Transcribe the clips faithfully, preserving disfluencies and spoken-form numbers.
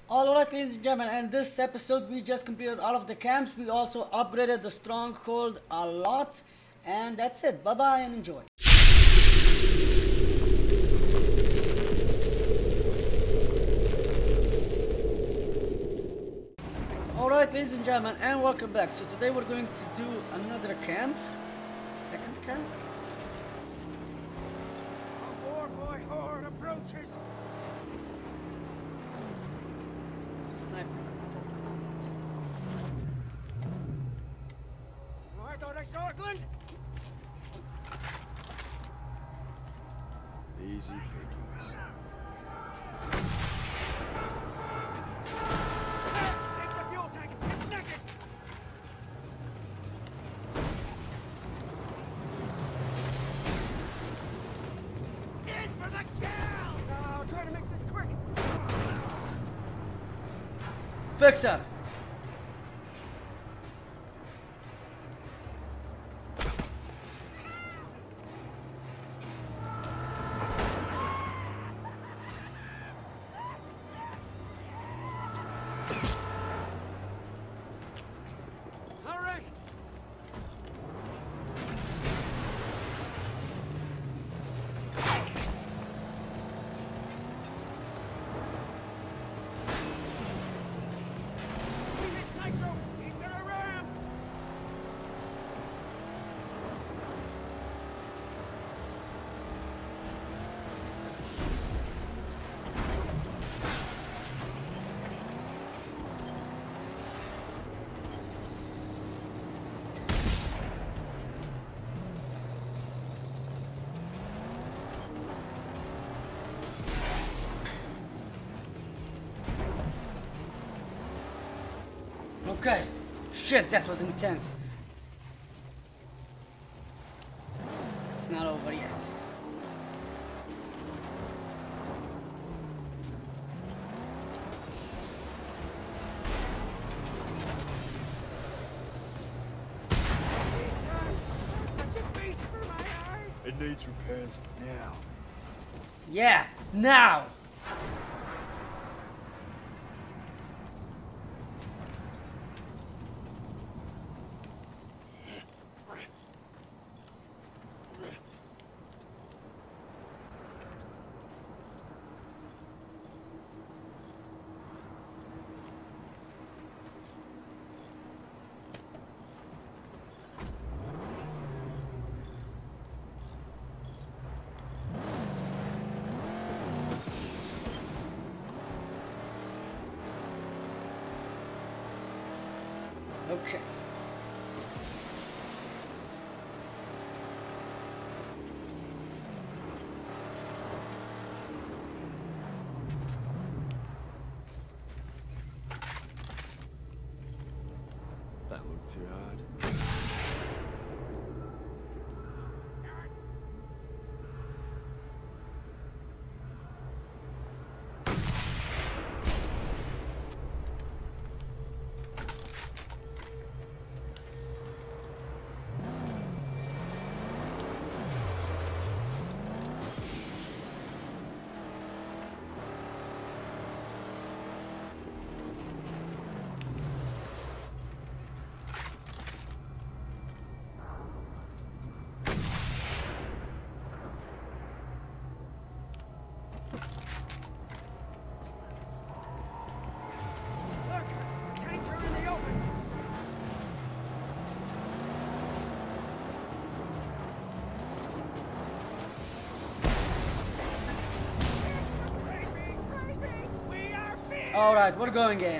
Alright, ladies and gentlemen, in this episode we just completed all of the camps. We also upgraded the stronghold a lot. And that's it. Bye bye and enjoy. Alright, ladies and gentlemen, and welcome back. So today we're going to do another camp. Second camp. A war boy horde approaches. Sniper. Oh, I thought I saw a glint. Easy pickings. Take the fuel tank. It's naked. In for the kill. Now try to make this quick. Fix her. All right. Okay. Shit, that was intense. It's not over yet. Such a feast for my eyes. It needs repairs now. Yeah, now! Okay. That looked too hard. Alright, we're going in.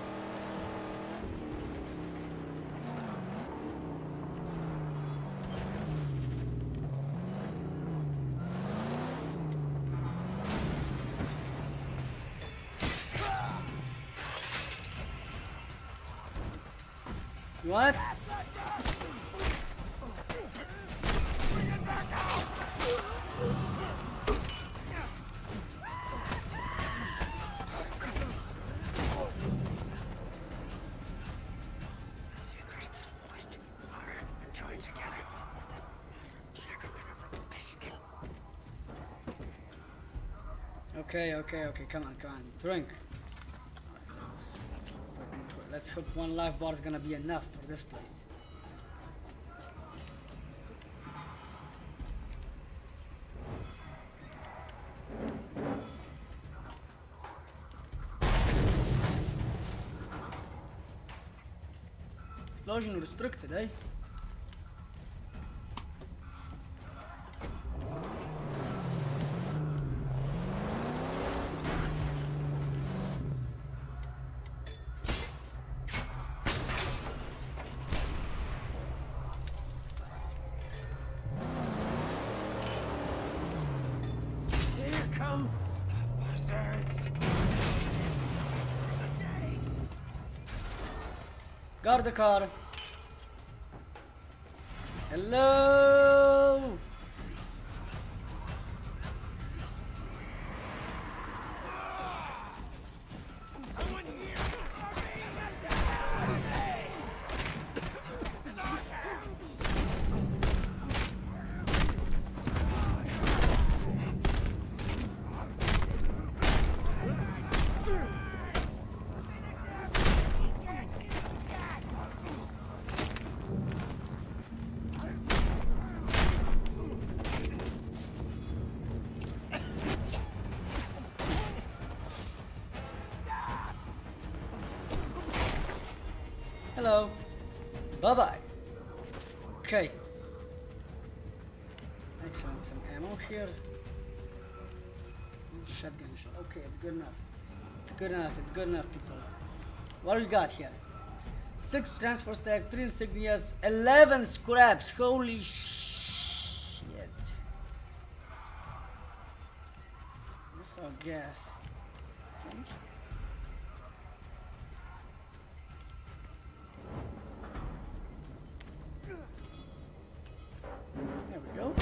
What? Okay, okay, okay, come on, come on. Drink. let's hope one life bar is gonna be enough for this place. Explosion restricted, eh? Here come the buzzards. Guard the car. Hello. Someone here. Hello. Bye bye. Okay. Excellent. Some ammo here. Shotgun shot. Okay, it's good enough. It's good enough. It's good enough, people. What do we got here? Six transfer stacks, three insignias, eleven scraps. Holy shit. This all gas. Okay. There we go.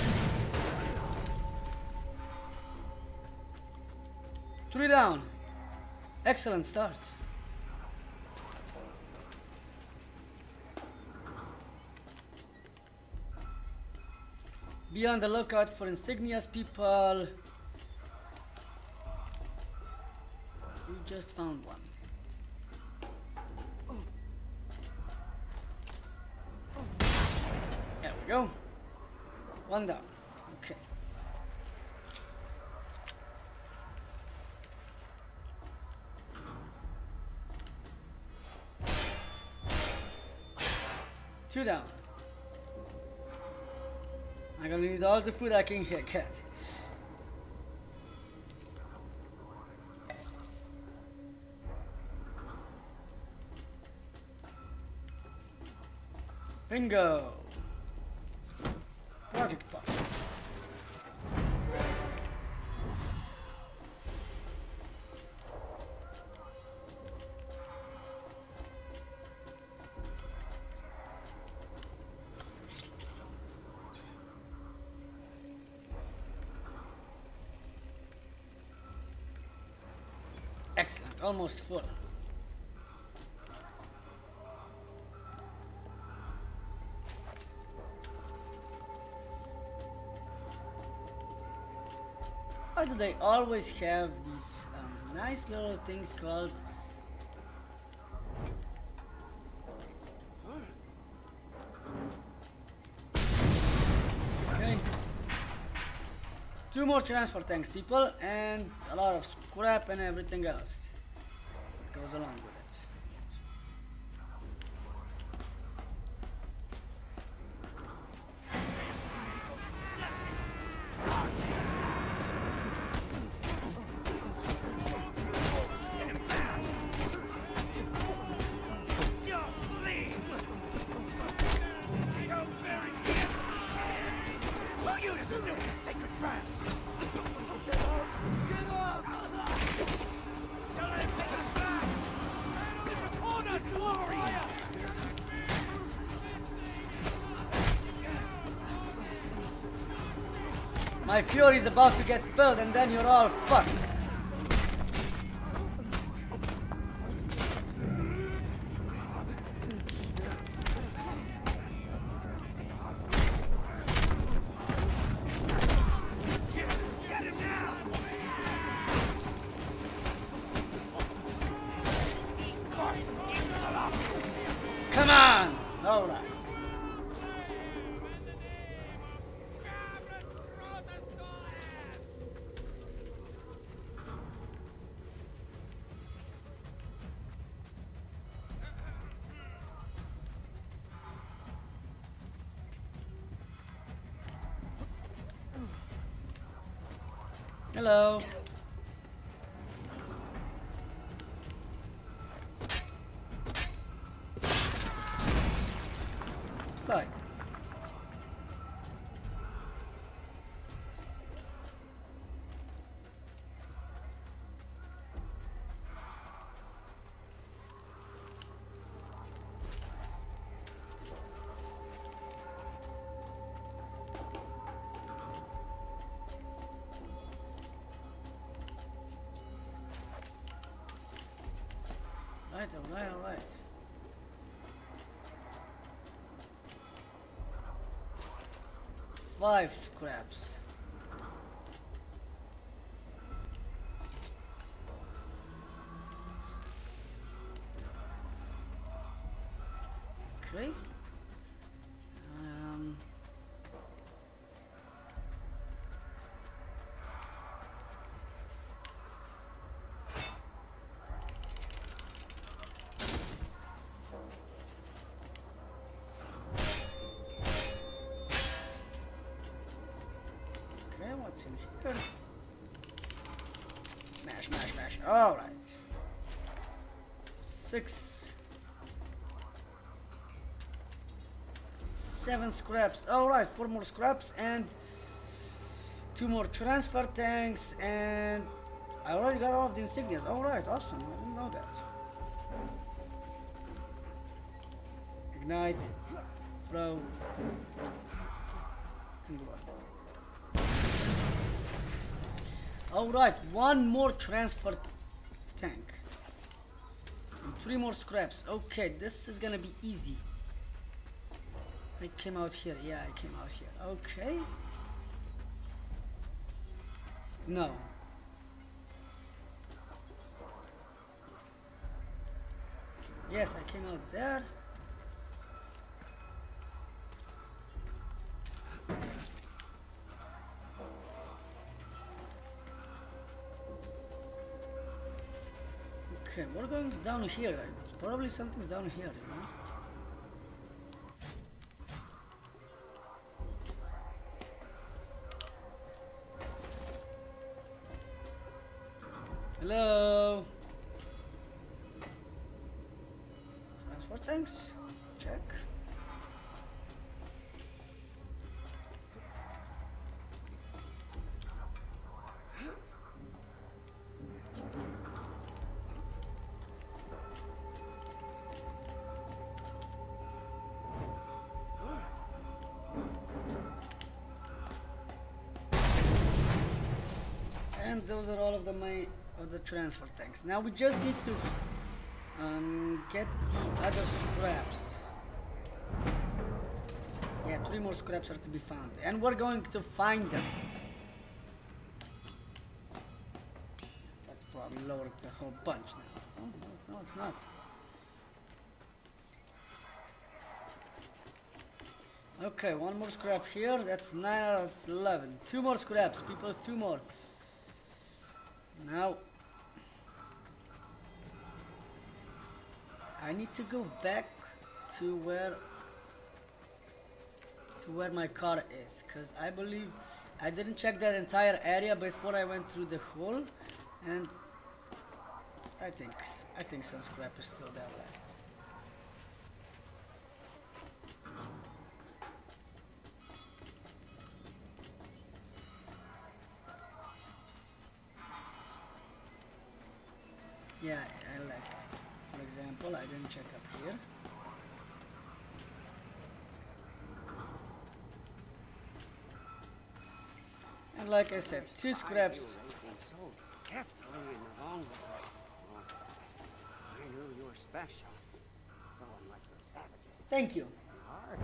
Three down. Excellent start. Be on the lookout for insignias, people. We just found one. There we go. One down. Okay. Two down. I'm gonna need all the food I can get. Bingo. Project pot. Excellent, almost full. Why do they always have these um, nice little things called okay. Two more transfer tanks, people, and a lot of scrap and everything else that goes along with it. My fury is about to get filled and then you're all fucked. Come on! Alright. Hello. Bye. Alright, alright, alright. Five scraps. Okay. Um. Okay, what's in here? Mash, mash, mash. All right. Six. Seven scraps. All right, four more scraps and two more transfer tanks, and I already got all of the insignias. All right, awesome. I didn't know that. Ignite, throw, and go on. All right, one more transfer tank. And three more scraps. Okay, this is gonna be easy. I came out here. Yeah, I came out here. Okay. No. Yes, I came out there. Okay, we're going down here. Probably something's down here, you know? Hello? Transfer tanks? Check. And those are all of the my of the transfer tanks. Now we just need to um, get the other scraps. Yeah, three more scraps are to be found, and we're going to find them. That's probably lowered a whole bunch now. Oh, no, no, it's not. Okay, one more scrap here. That's nine out of eleven. Two more scraps, people. Two more. Now I need to go back to where to where my car is, because I believe I didn't check that entire area before I went through the hole, and I think I think some scrap is still there left. Yeah, I like it. For example, I didn't check up here. And like I said, two scraps. I knew you were special. Going like the savages. Thank you. Hard.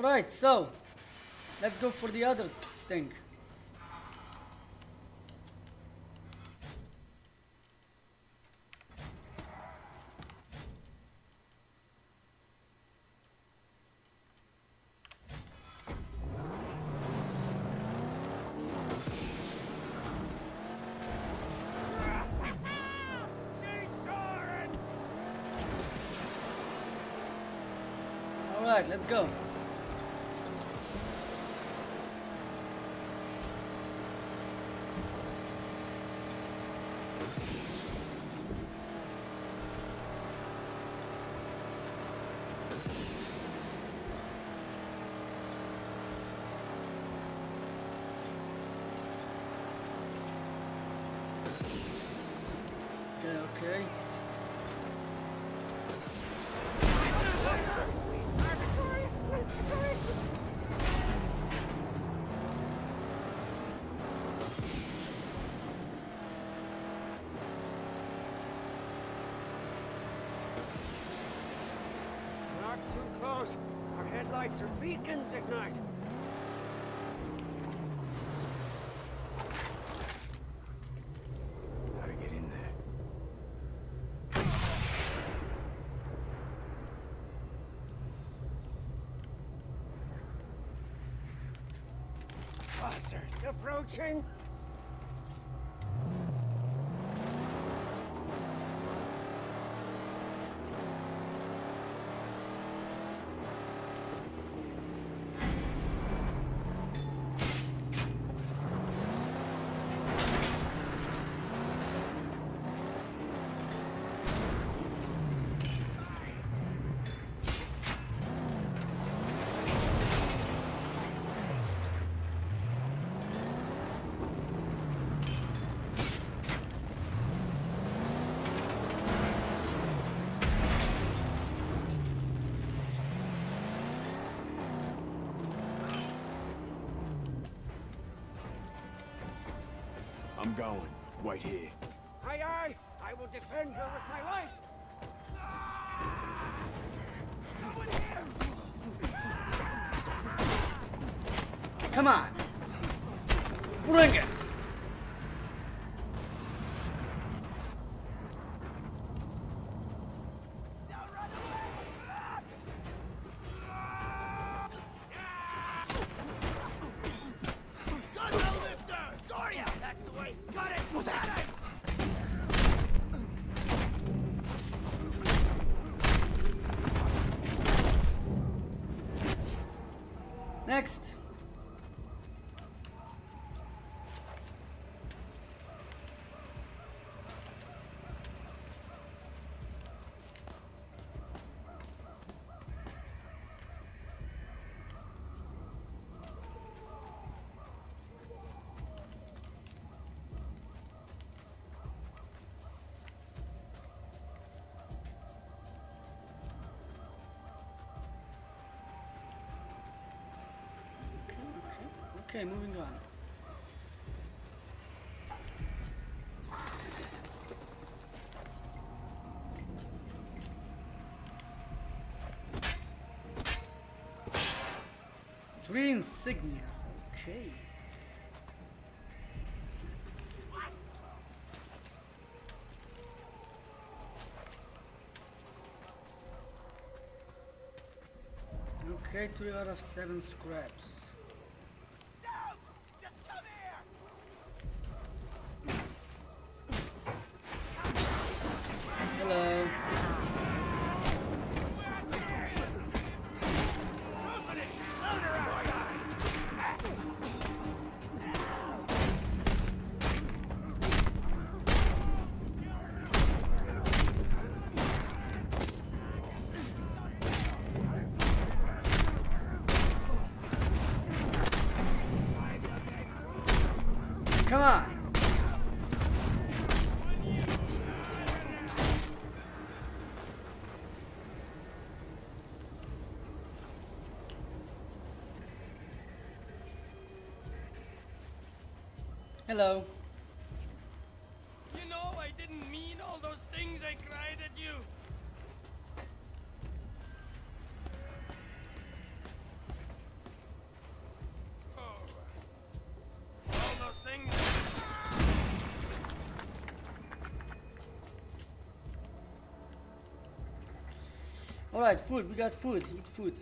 Alright, so let's go for the other thing. Alright, let's go. Okay, okay. Not too close. Our headlights are beacons at night. How to get in there? Buzzards approaching. I'm going. Wait here. Aye, aye. I will defend her with my life. Come on. Bring it. Next. Okay, moving on. Three insignias, okay. Okay, three out of seven scraps. Hello. Come on. Hello. You know, I didn't mean all those things I cried at you. Alright, food, we got food, eat food.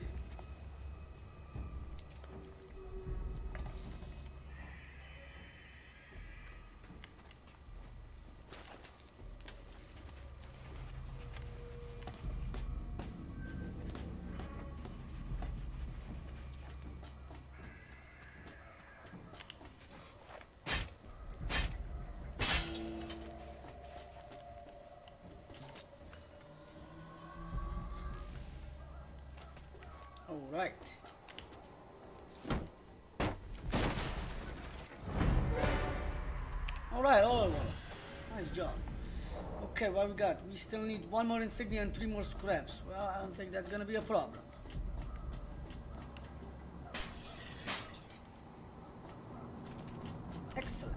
Alright. Alright, all over. Nice job. Okay, what we got? We still need one more insignia and three more scraps. Well, I don't think that's gonna be a problem. Excellent.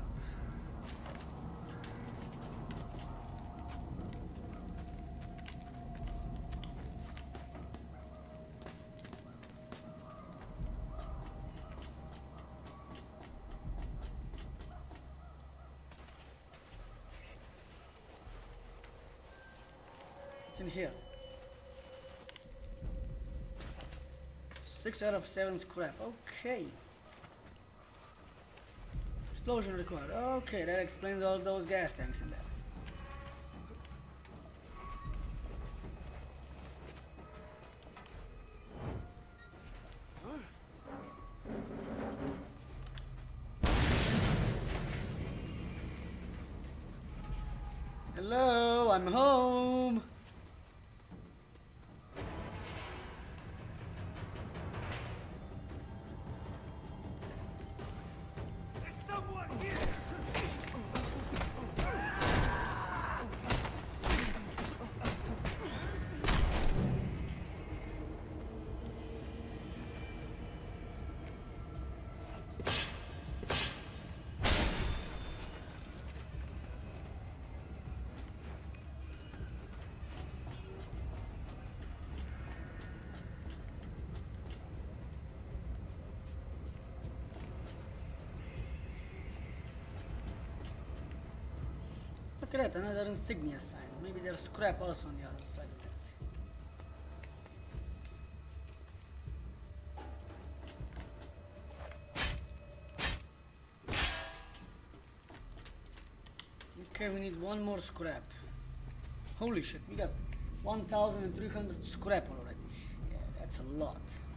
It's in here. Six out of seven scrap. Okay. Explosion required. Okay, that explains all those gas tanks in there. Hello, I'm home. Look at that, another insignia sign. Maybe there's scrap also on the other side of that. Okay, we need one more scrap. Holy shit, we got one thousand three hundred scrap already. Yeah, that's a lot.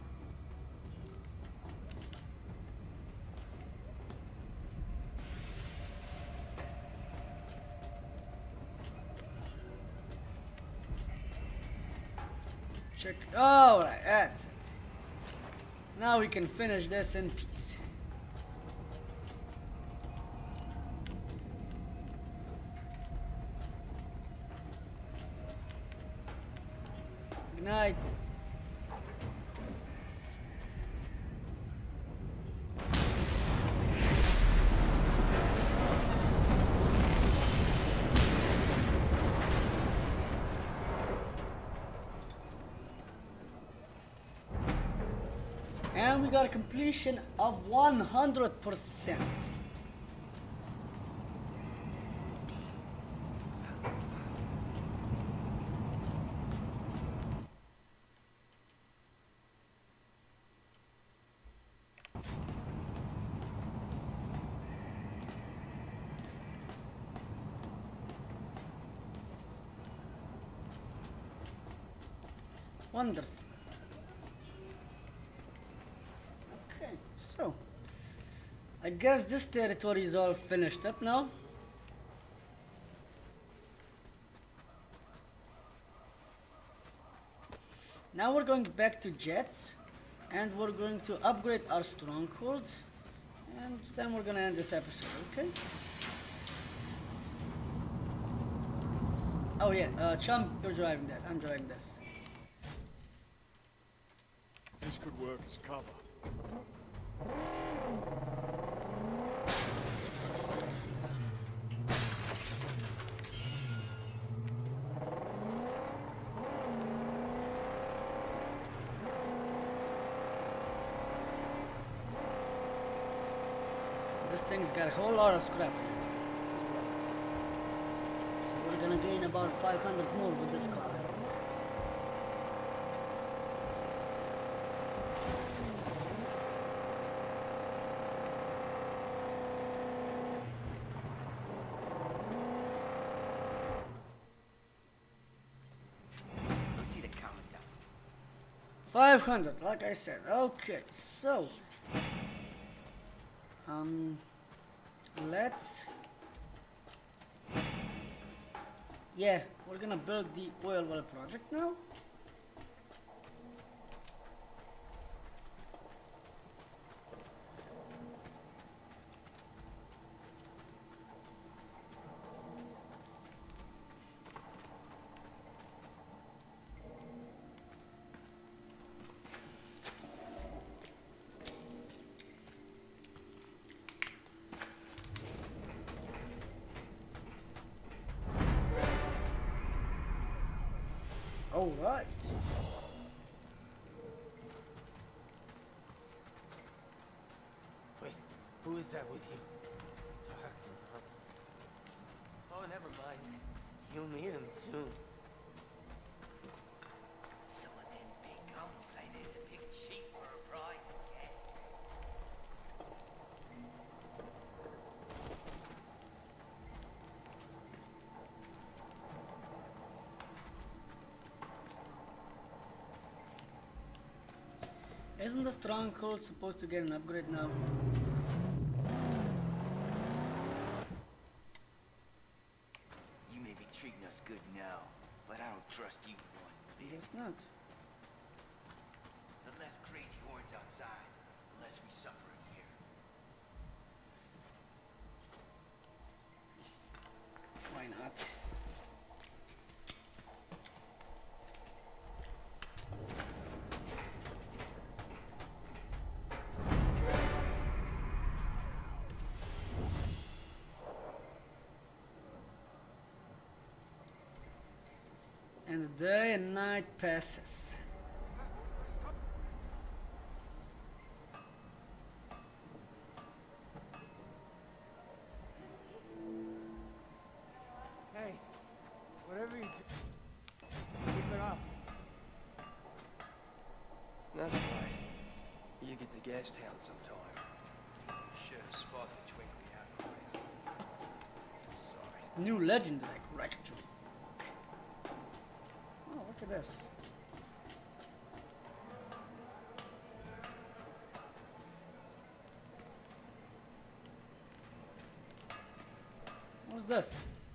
Check. All right, that's it. Now we can finish this in peace. Ignite. And we got a completion of one hundred percent. Wonderful. So, I guess this territory is all finished up now. Now we're going back to jets, and we're going to upgrade our strongholds, and then we're gonna end this episode, okay? Oh yeah, uh, Chum, you're driving that, I'm driving this. This could work as cover. This thing's got a whole lot of scrap in it. So we're gonna gain about five hundred more with this car. five hundred, like I said. Okay, so um, let's. Yeah, we're gonna build the oil well project now. All right. Wait, who is that with you? Dark and purple. Oh, never mind. You'll meet him soon. Some of them big guns say there's a big cheat for a prize to get. Isn't the stronghold supposed to get an upgrade now? You may be treating us good now, but I don't trust you one bit. Guess not. The less crazy horns outside, the less we suffer in here. Why not? And the day and night passes. Hey, whatever you do, keep it up. That's right. You get to gas town sometime. You should have spot the twinkly out. It's a sight. New legend like Wreckage. Oh, look at this. What's this?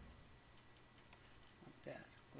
Up there,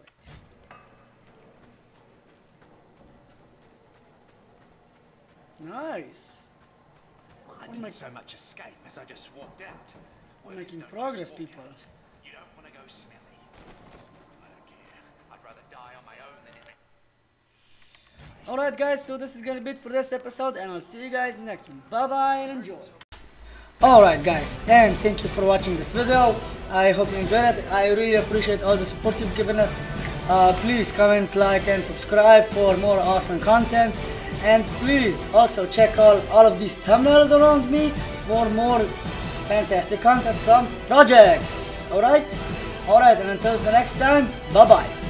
great. Nice. I We're didn't make- so much escape as I just walked out. We're Workers making don't progress, just walk people. out. You don't want to go smelly. I don't care. I'd rather die on my own than in it. Alright guys, so this is gonna be it for this episode and I'll see you guys next one. Bye bye and enjoy. Alright guys, and thank you for watching this video. I hope you enjoyed it. I really appreciate all the support you've given us. Uh, please comment, like and subscribe for more awesome content. And please also check out all of these thumbnails around me for more fantastic content from projects. Alright? Alright, and until the next time, bye bye.